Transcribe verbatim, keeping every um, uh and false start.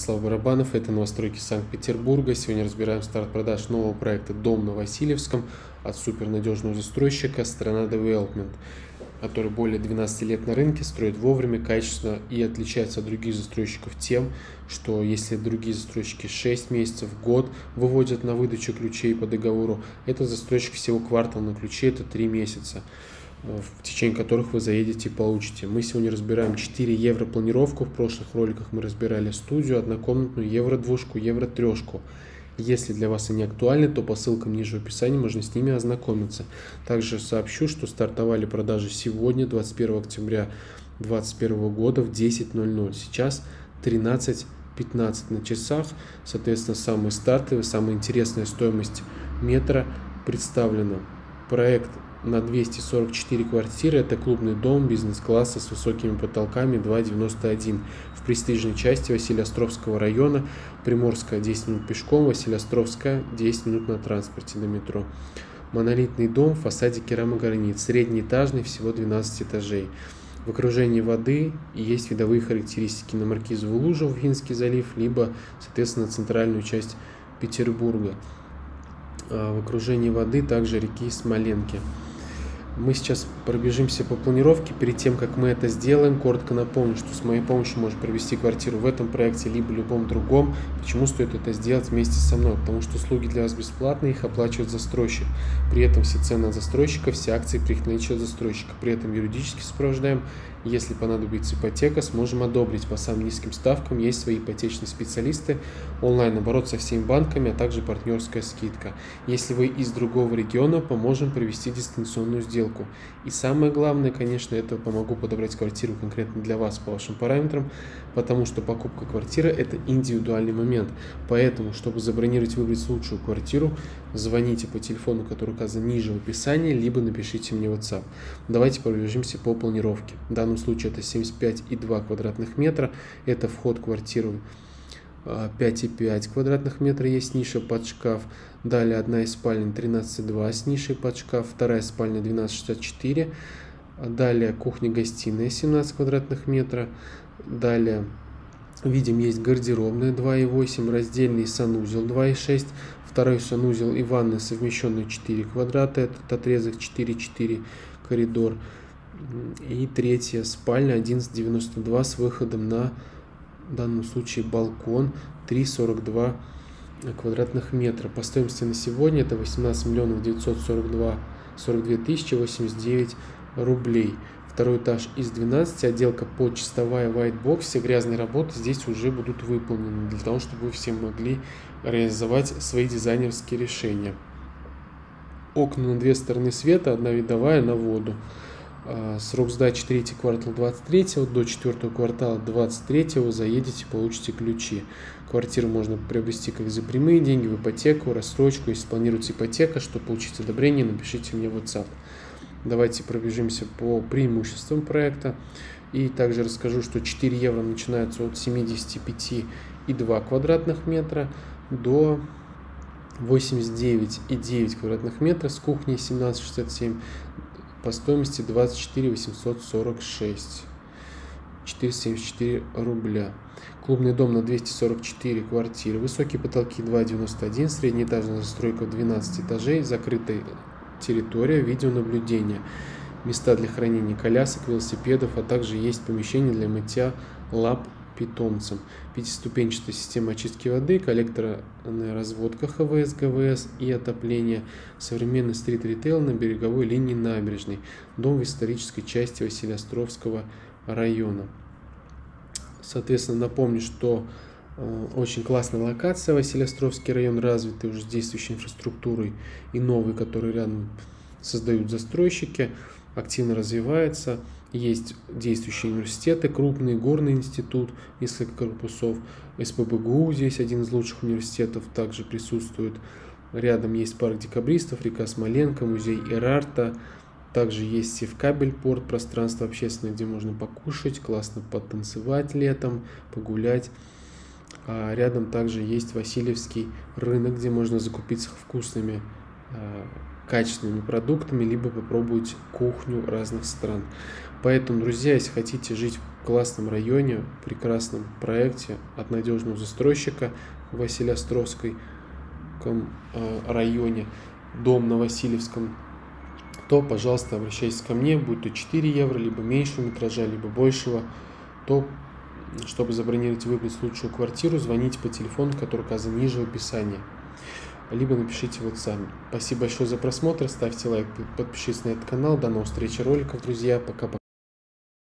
Слава Барабанов, это новостройки Санкт-Петербурга. Сегодня разбираем старт продаж нового проекта «Дом на Васильевском» от супернадежного застройщика «Страна Девелопмент», который более двенадцати лет на рынке, строит вовремя, качественно и отличается от других застройщиков тем, что если другие застройщики шесть месяцев, год выводят на выдачу ключей по договору, этот застройщик всего квартал на ключи, это три месяца, в течение которых вы заедете и получите. Мы сегодня разбираем четыре евро планировку. В прошлых роликах мы разбирали студию, однокомнатную, евро двушку, евро трешку. Если для вас они актуальны, то по ссылкам ниже в описании можно с ними ознакомиться. Также сообщу, что стартовали продажи сегодня, двадцать первого октября две тысячи двадцать первого года в десять ноль ноль. Сейчас тринадцать пятнадцать на часах. Соответственно, самые стартовые, самая интересная стоимость метра представлена. Проект на двести сорок четыре квартиры, это клубный дом бизнес-класса с высокими потолками, два девяносто один, в престижной части Василеостровского района, Приморская десять минут пешком, Василеостровская десять минут на транспорте до метро. Монолитный дом в фасаде керамогранит, среднеэтажный, всего двенадцать этажей. В окружении воды и есть видовые характеристики на Маркизову лужу в Финский залив, либо, соответственно, центральную часть Петербурга. В окружении воды также реки Смоленки. Мы сейчас пробежимся по планировке. Перед тем, как мы это сделаем, коротко напомню, что с моей помощью можно провести квартиру в этом проекте, либо в любом другом. Почему стоит это сделать вместе со мной? Потому что услуги для вас бесплатные, их оплачивает застройщик. При этом все цены от застройщика, все акции при их наличии от застройщика. При этом юридически сопровождаем. Если понадобится ипотека, сможем одобрить по самым низким ставкам. Есть свои ипотечные специалисты, онлайн оборот со всеми банками, а также партнерская скидка. Если вы из другого региона, поможем провести дистанционную сделку. И самое главное, конечно, это помогу подобрать квартиру конкретно для вас по вашим параметрам, потому что покупка квартиры – это индивидуальный момент. Поэтому, чтобы забронировать, выбрать лучшую квартиру, звоните по телефону, который указан ниже в описании, либо напишите мне в WhatsApp. Давайте пробежимся по планировке. В данном случае это семьдесят пять и два квадратных метра, это вход в квартиру пять и пять квадратных метра, есть ниша под шкаф. Далее одна из спален тринадцать и два с нишей под шкаф, вторая спальня двенадцать шестьдесят четыре. Далее кухня-гостиная семнадцать квадратных метра. Далее видим, есть гардеробная два и восемь, раздельный санузел два и шесть, второй санузел и ванная совмещенные четыре квадрата, этот отрезок четыре и четыре коридор. И третья спальня одиннадцать девяносто два с выходом на, в данном случае, балкон три и сорок два квадратных метра. По стоимости на сегодня это восемнадцать миллионов девятьсот сорок два сорок две тысячи восемьдесят девять рублей. Второй этаж из двенадцати, отделка почистовая, white box, все грязные работы здесь уже будут выполнены, для того, чтобы вы все могли реализовать свои дизайнерские решения. Окна на две стороны света, одна видовая на воду. Срок сдачи третий квартал двадцать третьего, до четвертого квартала двадцать третьего заедете, получите ключи. Квартиру можно приобрести как за прямые деньги, в ипотеку, рассрочку. Если планируется ипотека, чтобы получить одобрение, напишите мне в WhatsApp. Давайте пробежимся по преимуществам проекта. И также расскажу, что четыре евро начинаются от семидесяти пяти и двух квадратных метра до восемьдесят девять и девять квадратных метра с кухней семнадцать шестьдесят семь. По стоимости двадцать четыре восемьсот сорок шесть, четыреста семьдесят четыре рубля. Клубный дом на двести сорок четыре квартиры, высокие потолки два девяносто один, среднеэтажная застройка двенадцать этажей, закрытая территория, видеонаблюдение, места для хранения колясок, велосипедов, а также есть помещение для мытья лап питомцам. Пятиступенчатая система очистки воды, коллекторная разводка ХВС, ГВС и отопление. Современный стрит-ритейл на береговой линии набережной. Дом в исторической части Василеостровского района. Соответственно, напомню, что э, очень классная локация. Василеостровский район, развитый уже с действующей инфраструктурой, и новый, который рядом создают застройщики, активно развивается. Есть действующие университеты, крупный горный институт, несколько корпусов. СПбГУ здесь один из лучших университетов также присутствует. Рядом есть парк декабристов, река Смоленка, музей Эрарта. Также есть Севкабель порт, пространство общественное, где можно покушать, классно потанцевать летом, погулять. А рядом также есть Васильевский рынок, где можно закупиться вкусными качественными продуктами, либо попробовать кухню разных стран. Поэтому, друзья, если хотите жить в классном районе, в прекрасном проекте от надежного застройщика в Василеостровской районе, дом на Васильевском, то, пожалуйста, обращайтесь ко мне, будь то четыре евро, либо меньшего метража, либо большего, то, чтобы забронировать и выбрать лучшую квартиру, звоните по телефону, который указан ниже в описании, либо напишите в WhatsApp. Спасибо большое за просмотр, ставьте лайк, подпишитесь на этот канал, до новых встреч роликов, друзья, пока-пока.